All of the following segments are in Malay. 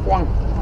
Puang.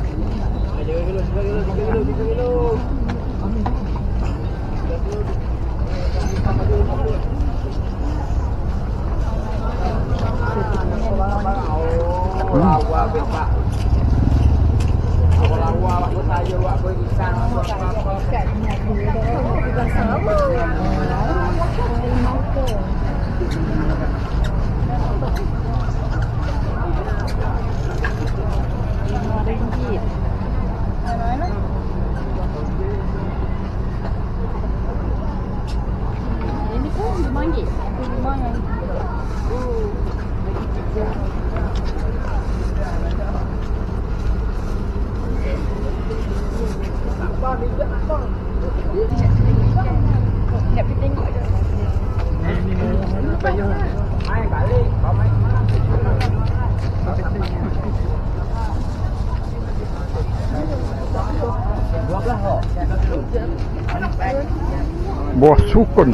Buah sukun.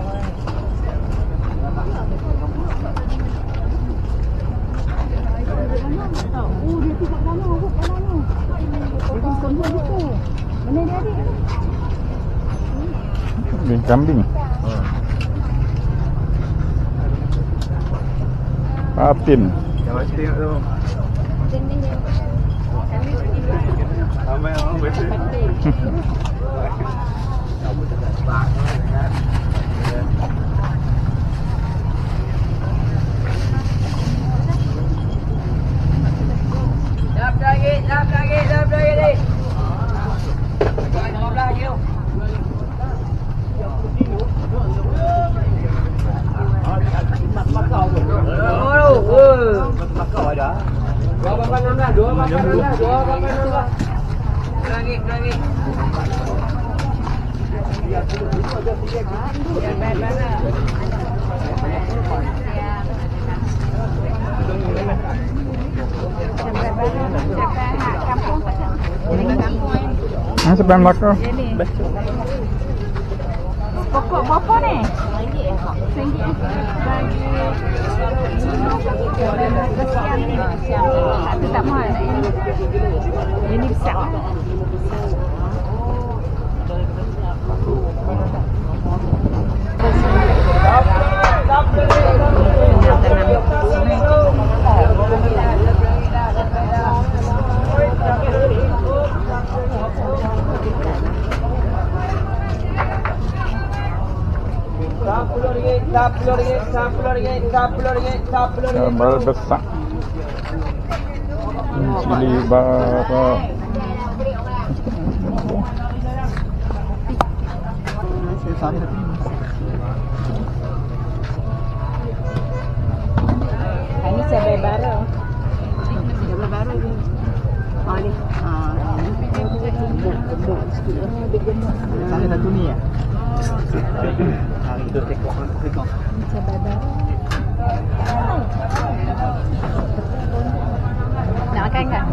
Kambing. Patin. Sebelah belakang. Pokok berapa ni? Satu tak mahal. Ini besar. Sambal besar. Cili berapa? Ini cabai baru. Cabai baru ni. Ni. Sana satu ni ya. Cabai baru. Nak makan tak?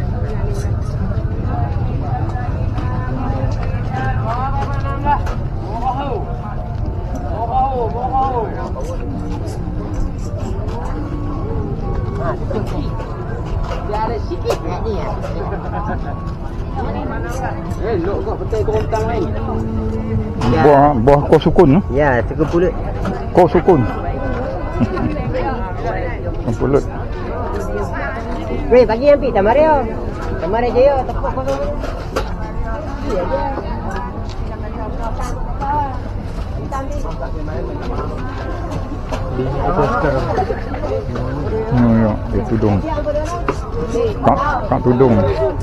Dia ada sikit kat ni ya. Elok kau petai kerontang lain. Buah kau sukun. Ya, suku pulut. Kau sukun. Pulut. Weh, bagi yang pi tamar yo. Tamar je yo, tepuk kau. Iya je. Ya, dia tudung. Kak tudung.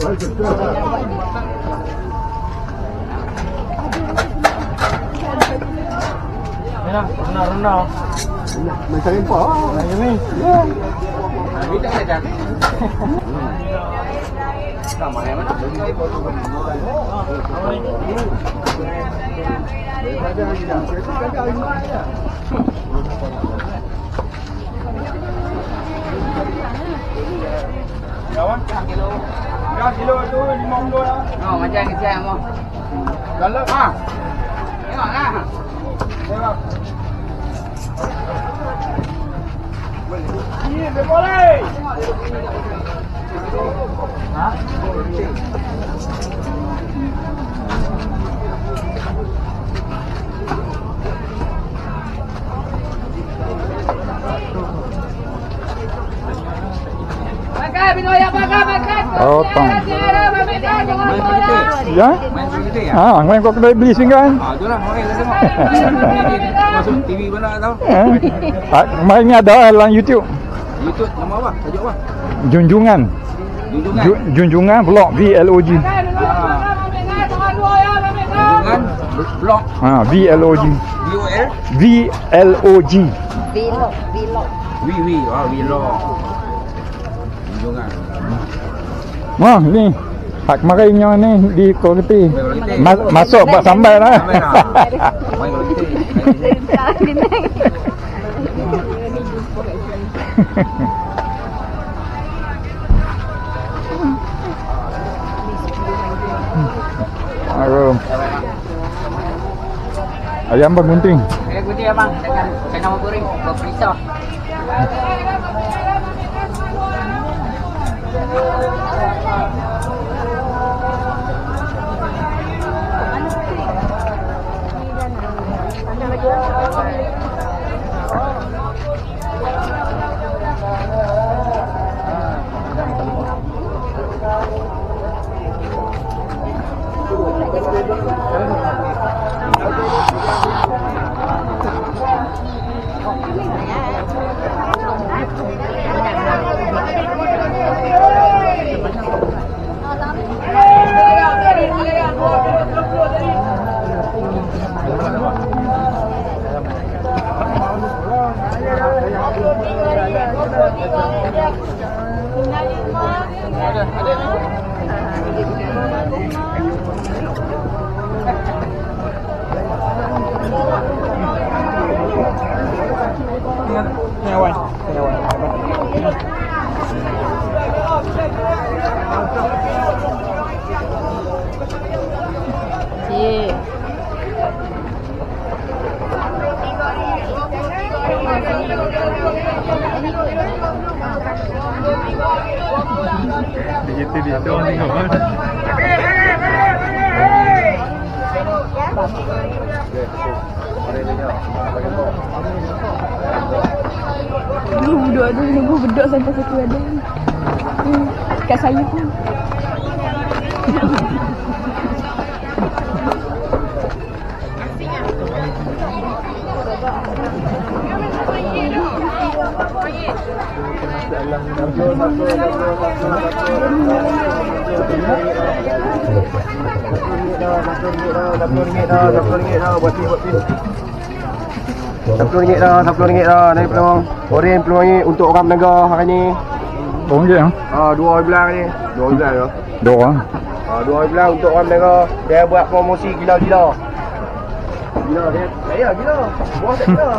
Rendah. Macam apa? Ini. Ini tak ada. Sama yang mana? Kawan? Kilo tu 50 lah. Oh, macam kecil mau. Galak ah. Tengoklah. Tengok. Ini boleh. Ha? Potong. Main pergi Ya? Main pergi ya? Ah, main kau kedai beli singgan. Itulah makanya kita tengok. Masuk TV mana tahu? Main ni ada dalam YouTube. YouTube nama apa? Tajuk apa? Junjungan. Junjungan. Junjungan vlog VLOG. Junjungan blog VLOG. VOL VLOG. Vlog. vlog. Junjungan. Wah, ni hak marainya ni di kualiti. Masuk bak sampai lah. Main kualiti. Ayam bergunting. Gunting abang dengan kena goreng berpisah. Budak tu nunggu bedok sampai satu ada. Kat saya pun. RM10 dah. Naik peluang. Orang peluang ni untuk orang menegak hari ni. RM2 ya? Dua hari belang ni. Dua hari belang tu. Dua. Dua hari belang untuk orang menegak. Dia buat promosi gila-gila. Gila dia. Saya gila. Buat tak gila.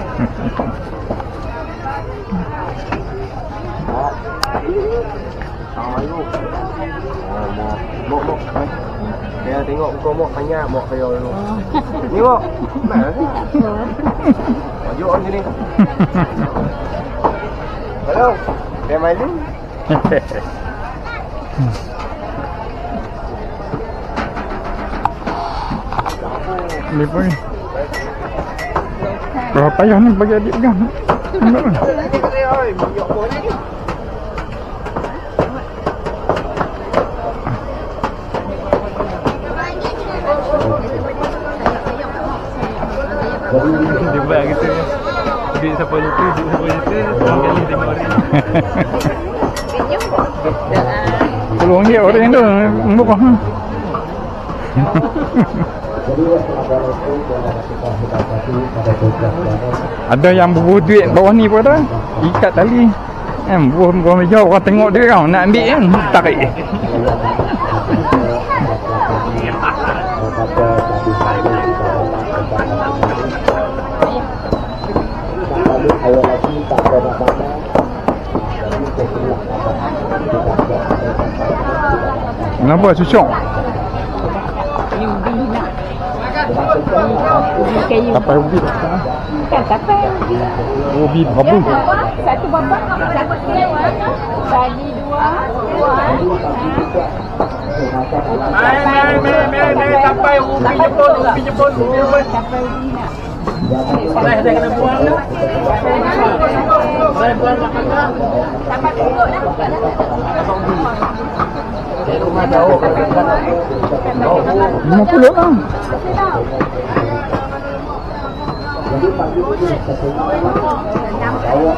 Ayo. Mok. Saya tengok muka mok banyak mok saya dulu. Ni mok. Mana ni? Jom on sini. Halo. Dia main ni. Ni pun. Berapa payah ni bagi adik pegang. Dia buat gitu ya. Duit siapa lupa, orang kali tengok orang. RM10 orang tu murah. Ada yang bubuh duit bawah ni pun ada. Ikat tali. Bubuh meja orang tengok dia kau nak ambil kan, tarik. Kenapa susok? Kayu. Tapai ubi tak? Bukan tapai ubi. Ubi berapa? Satu babak. Tadi dua. Main sampai ubi Jepun. Tapai ubi nak. Saya dah kena buang dah. Saya buang makan dah. Sampai cukup dah. jauh. 50 lah. Jadi pagi ini kita bawa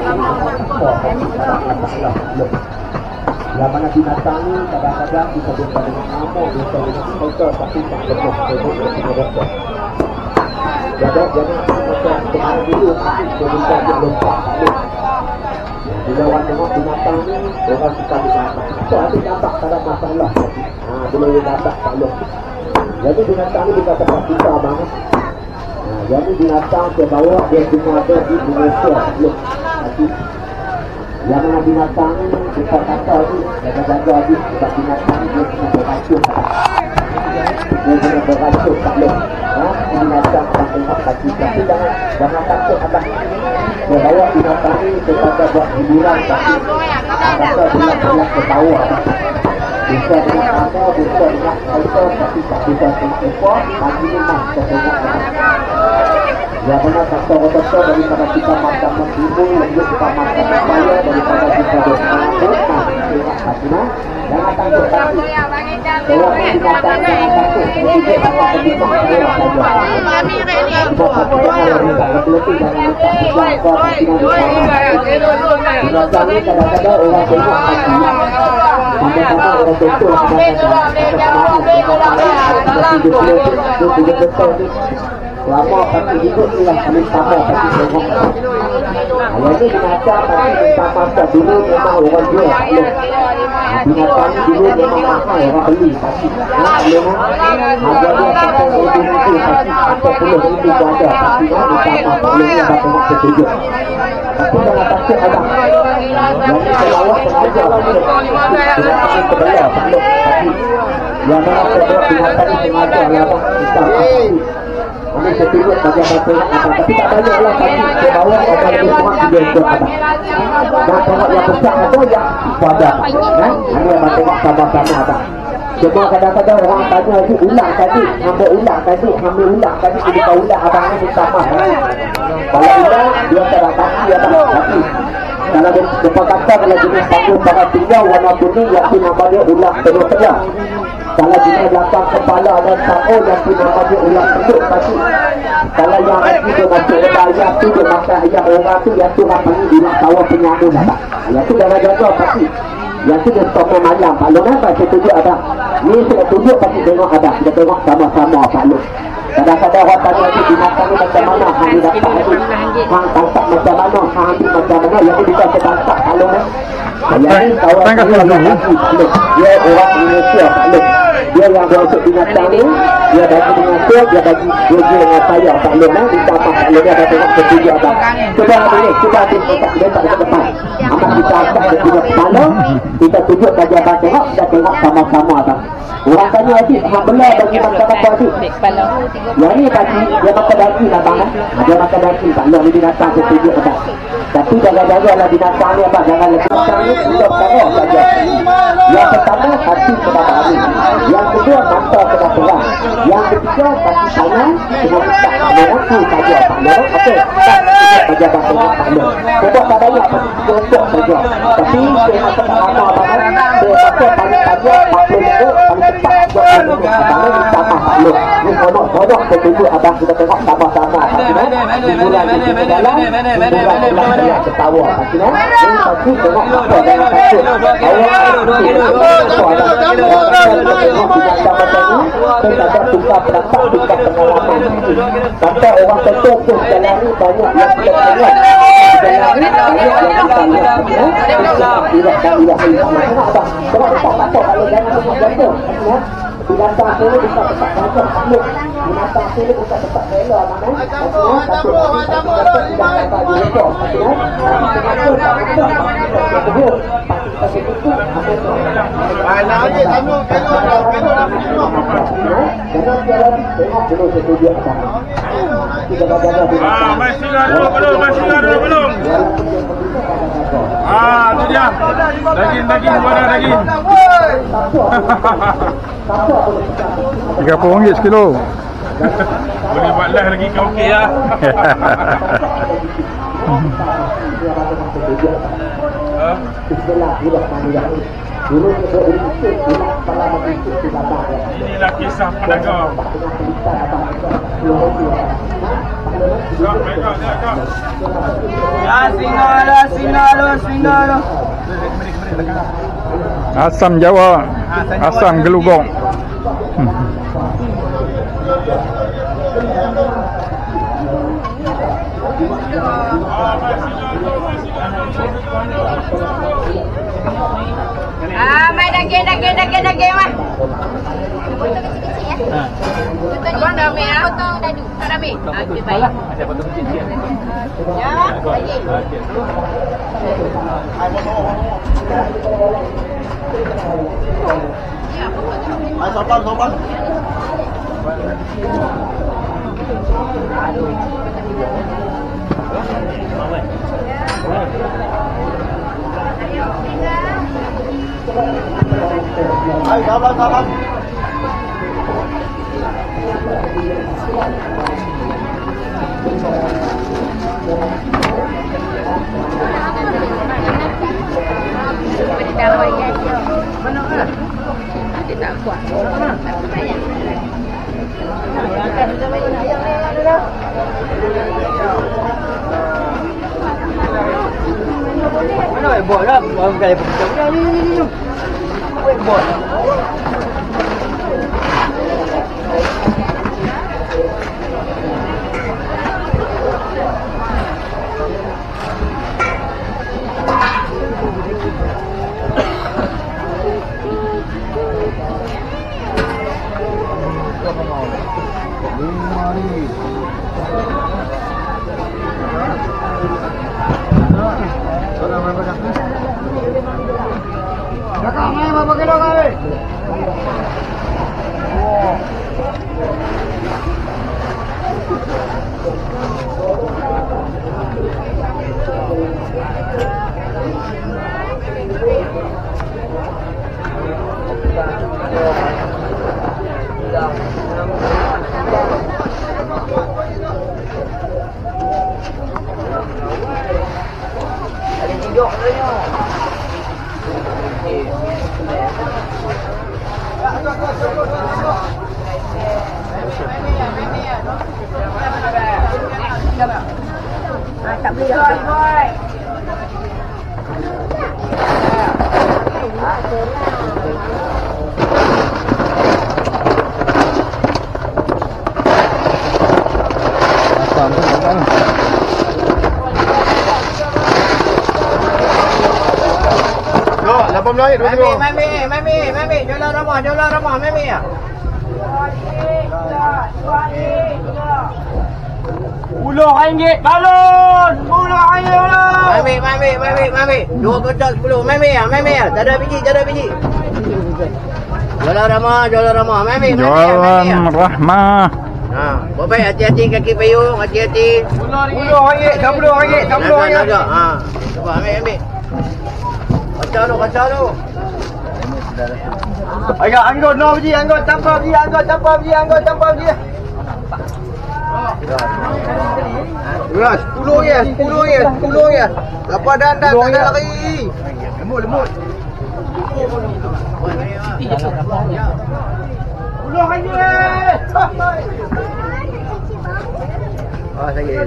yang mana binatang ini kadang-kadang bisa berubah dengan nama, bisa dengan kotor, tapi tak betul dengan dokter. Jadi macam kemarin dulu kita lompat. Bila orang tengok binatang ni, orang suka binatang. So, ada nampak tak ada masalah. Bila dia nampak tak ada. Jadi binatang ni kita tempat kita banget. Jadi binatang saya bawa dia cuma ada di Malaysia. Tapi yang mana binatang ni kita kata ni jaga-jaga ni sebab binatang dia kena beracun. Dia kena beracun tak boleh. Binatang tak tengok kaki. Tapi jangan takut abang. Dia bawa binatang ni kepada buat hiburan. Tapi kata dia banyak ketawa. Bisa dengan anda, bisa dengan auto, tapi tak bisa dengan pagi ni mas ketengok. Yang mana faktor-faktor daripada kita makan menghibur, lebih kita makan supaya daripada kita bermabuk, tengok hatinya. Jangan takut tapi kalau binatang jangan takut, jadi dia akan terlibat saya saja. Lebih-lebih jangan letak sejak kau binatang ni kadang-kadang orang tengok hati. Kadang-kadang orang betul lama tapi hidup ni lah kami sama tapi tengok. Yang ni binatang tapi minta masa dulu memang orang jual. Binatang ni dulu memang mahal orang beli tapi memang harga dia sampai RM1,000 tapi RM40,000 ada tapi minta masa dulu dia tengok setujuk. Tapi jangan takut ada. Yang ni selawat sengaja binatang ni terbelah tak tapi yang mana binatang ni sengaja lawak minta masa. Kami setuju bagi apa tapi tak banyaklah tapi dia bawa orang lebih kurang 3 ekor abang. Dan tengok yang besar tu yang pada ini yang tengok sama-sama abang. Cuma kadang-kadang orang tanya tu ulang tadi, ambil ulang tadi, jadi kau ulang abang ni sama. Kalau ulang dia tak ada kaki abang tapi kalau dia kata kalau jenis panggung para tinggal warna kuning yang nama dia ulang tengah. Kalau jenis belakang kepala dan saul yang nama dia ulang tengah tapi kalau yang lagi dia masuk ayam tu dia makan ayam orang tu yang tu orang panggil ulang tawar penyamun abang. Yang tu dah jaga tapi yang tu dia stop malam Pak Long apa saya tunjuk abang. Ni saya tunjuk pasti tengok abang. Kita tengok sama-sama Pak Long. Kadang-kadang orang tanya lagi binatang ni macam mana hang ni dapat lagi hang tangkap macam mana hang ambil macam mana yang ni bisa saya tangkap Pak Long yang ni kawan dia orang Indonesia Pak Long. Dia yang berasuk binatang ni dia bagi dengan tu dia bagi dia dengan saya Pak Long minta apa Pak Long dia dah tengok setuju abang. Cuba ni cuba dia tak dekat depan amat kita angkat dia punya kepala kita tunjuk bagi abang tengok kita tengok sama-sama abang. Orang tanya lagi hang belah bagi makan apa lagi kepala yang ni bagi dia makan daging abang dia makan daging Pak Long ni binatang setuju abang. Tapi jaga-jaga lah binatang ni abang jangan lepas binatang ni untuk tengok saja. Yang pertama hati kena balik, yang kedua mata kena terang, yang ketiga kaki tangan kena letak mengaku saja Pak Long. Okey tak saja abang Pak Long sebab tak banyak pasti untuk saja tapi saya nak kata apa abang saya rasa paling panjang 40 minit paling cepat buat abang sama Pak Long ni kodok setuju abang kita tengok sama-sama di bulan ini dalam bulan dia ketawa pasti ni pasti tengok apa jangan takut saya tak tukar pendapat tukar pengalaman sampai orang tentu pun jalan ni banyak yang kita tengok jalan ni banyak yang kita lihat tidak kalau jangan tengok jatuh binatang sini bisa tetap jatuh binatang sini bisa tetap rela masih dulu belum. Tu dia. Daging mana daging? RM30 sekilo. Boleh buat live lagi ke okey lah. Bismillahirrahmanirrahim. Dulu Inilah kisah pedagang. Asam Jawa, asam gelugong. Mai daging mah. Potong kecil-kecil ya. Abang dah ambil ah. Potong dadu. Tak dah ambil. Okey baik. Ada potong kecil-kecil. Ya, daging. Ya, potong. Sopan. Ayo, salam. Tak kuat. Mana buat dah? Orang kaya pecah. Ni. Buat. Tak boleh boy. Asam tu kan. Yo, 18 ringgit 2 Mami, jualan ramah, Mami ya. RM10 balon. RM10. Mami. 2 kotak 10. Mami ya. Tak ada biji. Jualan ramah. Mami Jualan ya. rahmah. Ha, baik hati-hati kaki payung, hati-hati. RM10. Ha. Cuba ambil. Kacau tu. Agak anggot no biji, anggot tanpa biji. Ya, 10 ya. Lepas dan tak ada lagi. Lemut. Oh, saya.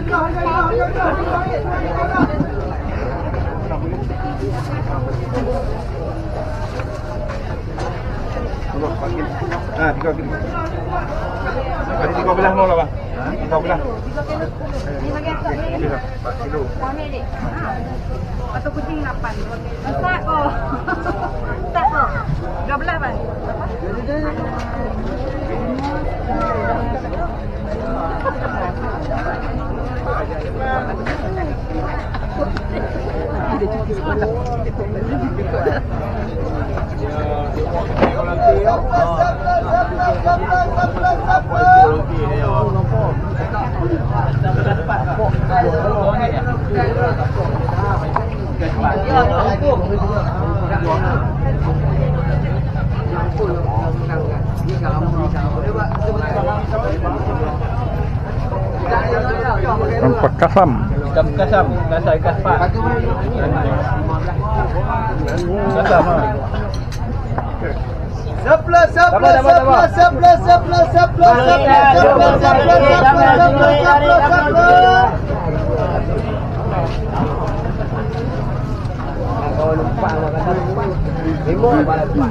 Ah, 3 kilo. Ada 13 mau lah bang. 13. Ni bagi aku ni. 4 kilo. Ambil dik. Atau kucing 8. Tak kok. 12 bang. Rempah kasam. Kasam, kasai kaspa. Kasam ah. Sepuluh. Kau lupa makan lima lupa.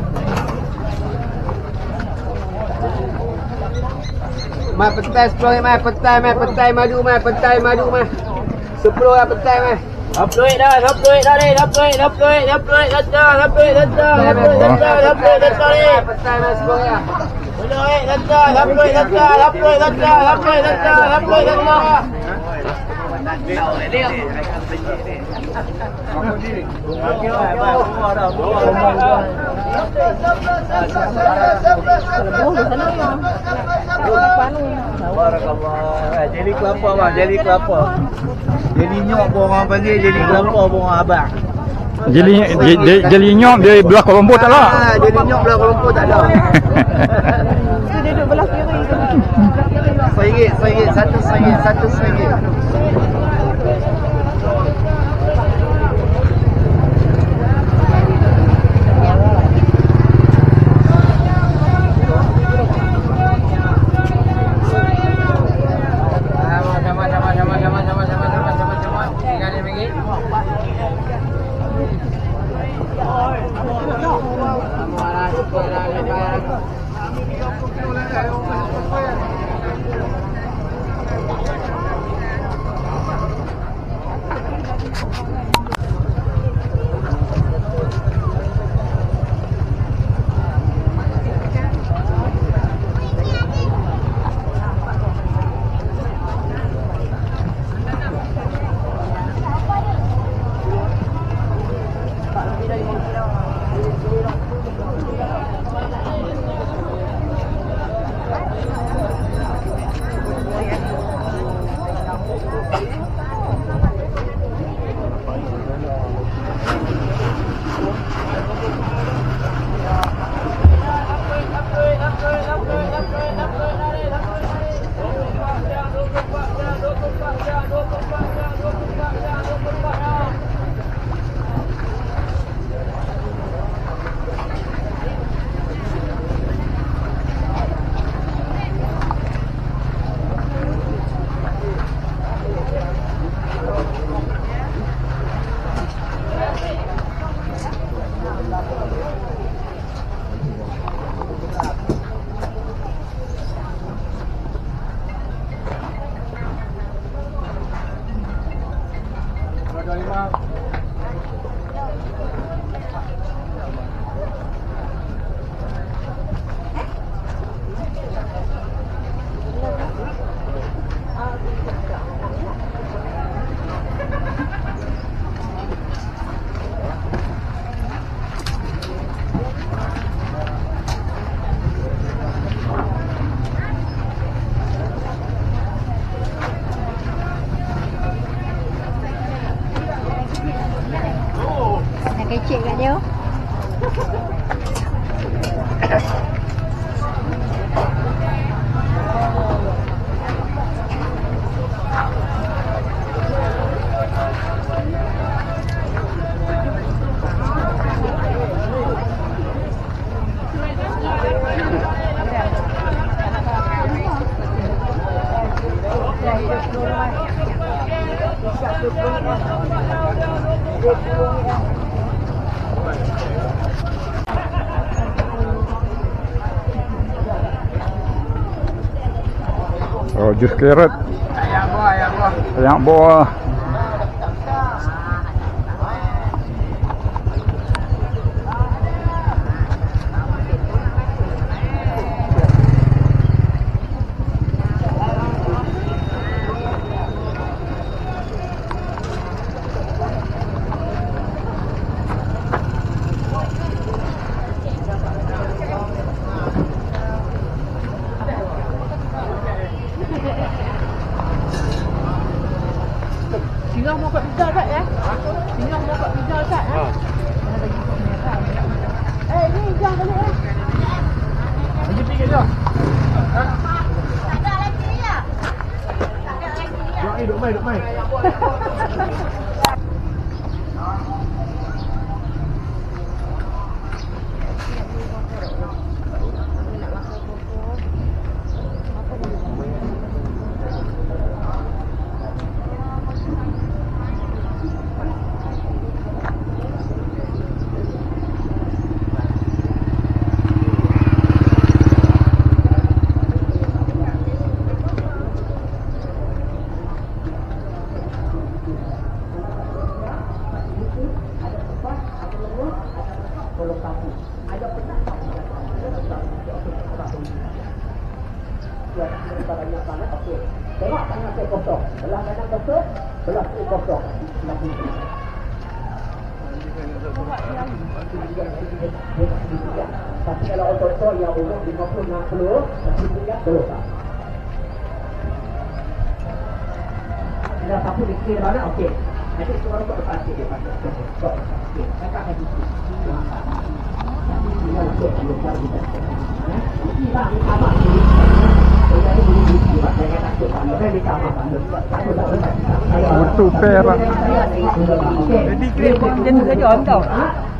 Mai petai 10 mai petai madu mai. 10 lah petai mai. Hop duit dah ni. Petai mai 10 ya. Jadi kelapa bang, jadi kelapa. Jadi nyok pun orang panggil, jadi kelapa pun orang abang. Jeli nyok dia belah Kuala Lumpur tak lah. Jadi nyok belah Kuala Lumpur tak ada. Dia duduk belah kiri. Satu RM1. Kecil kat dia. Oh, jus carrot. Ayam buah. Singgah mau kat pizza tak ya? Singgah mau kat pizza tak ya? Ni jam balik ya. Lagi pergi dah. Tak ada lagi ya. Duk mai. lokasi. Ada pernah banyak banget. Okey. Tengok tangan saya kosong. Belah kanan kosong, belah kiri kosong. Belah kiri. Tapi kalau otot yang umur 50-60, tapi dia terus. Dah satu di kiri mana? Okey. Nanti semua untuk lepas dia pakai. Okey. Kakak lagi. Ini okey, belum tahu kita. Ini bang, ini apa? Betul perak. Jadi dia saja orang tahu.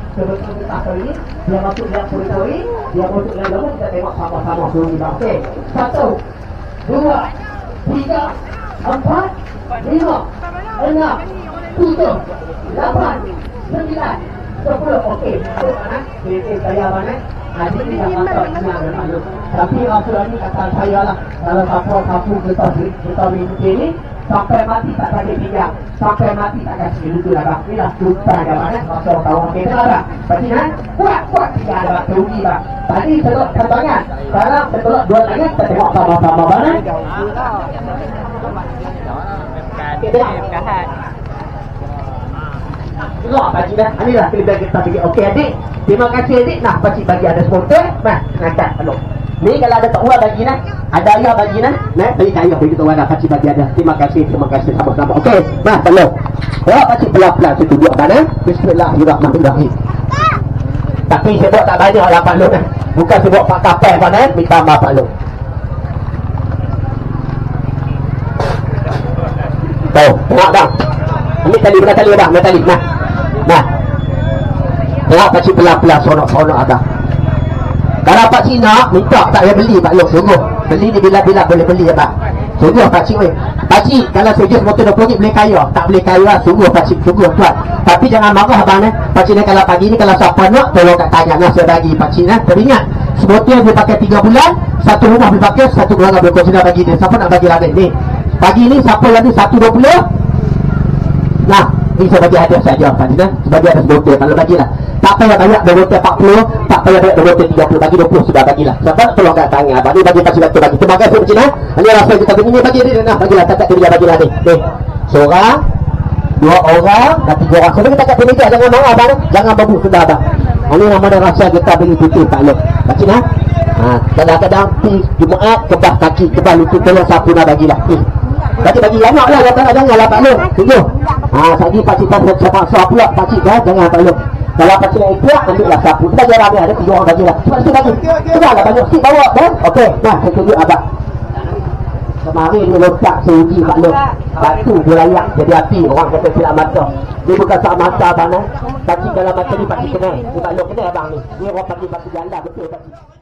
Dia masuk dalam koridori, dia masuk dalam dalam, kita tengok sama-sama dulu. Okey. 1, 2, 3, 4, 5, 6, 7, 8, 9, 10. Okey. Kita saya mana? Nanti kita masuk dalam. Tapi Rasulullah ni kata saya lah, kalau sapu kita ini sampai mati tak ada pinggang, sampai mati tak kasih dulu lah. Inilah sultan yang mana Rasulullah tahu kita lah. Berarti kan kuat tidak ada teori lah. Tadi telok terbangan, sekarang telok dua tangan, kita tengok sama-sama mana. Kita tengok pakcik dah. Inilah kelebihan kita fikir. Okey adik, terima kasih adik. Nah pakcik bagi ada sponsor. Nah ngangkat peluk. Ni kalau ada tak uang bagi nak, ada ayah bagi nak, bagi ayah bagi tu ada pakcik bagi ada. Terima kasih sama-sama. Okey, nah peluk. Ya pakcik pelan-pelan saya tunjuk mana. Bismillahirrahmanirrahim. Tapi saya buat tak banyak lah peluk. Bukan saya buat pak kapal mana, minta maaf peluk. Tahu, tengok dah. Ini tali belah tali dah, tali. Nah. Tengok pakcik pelan-pelan sonok ada. Kalau pakcik nak minta tak payah beli Pak Long, sungguh. Beli ni bila-bila boleh beli ya Pak. Sungguh pakcik weh. Pakcik kalau sejus motor 20 ringgit boleh kaya. Tak boleh kaya sungguh pakcik, sungguh tuan. Tapi jangan marah abang ni. Pakcik ni kalau pagi ni kalau siapa nak tolong kat tanya nak saya bagi pakcik ni. Teringat semotor boleh pakai 3 bulan, satu rumah boleh pakai, satu keluarga boleh consider bagi dia. Siapa nak bagi lagi ni? Pagi ni siapa lagi 120? Nah, ni saya bagi hadiah saja pakcik ni. Sebagai atas motor kalau bagilah. Tak payah banyak berbotel 40, tak payah banyak berbotel 30, bagi 20 sudah bagilah. Siapa nak tolong kat tangan abang ni bagi pakcik Dato' bagi. Terima kasih pakcik nah. Ini rasa kita begini bagi dia nah, bagilah tak dia bagilah ni. Okey. Seorang, 2 orang dan 3 orang. Sebab kita kat meja jangan marah abang, jangan babu sudah abang. Ini nama dia rasa kita bagi putih Pak Long. Pakcik nah. Kadang-kadang pi Jumaat kebah kaki, kebah lutut tolong sapu dah bagilah. Bagi banyak lah, janganlah Pak Long. Tunjuk. Sagi pakcik tak paksa pula pakcik dah, jangan Pak Long. Kalau pakcik yang kuat, ambillah sapu. Kita bagi ramai, ada 3 orang bagilah. Cepat sikit bagi. Sudahlah banyak sikit bawa kan? Okey, nah saya tunjuk abang. Kemarin dia letak seuji Pak Long. Batu berayak jadi api, orang kata silap mata. Dia bukan silap mata abang. Pakcik dalam mata ni pakcik kenal. Pak Long kenal abang ni. Dia orang panggil batu janda, betul pakcik.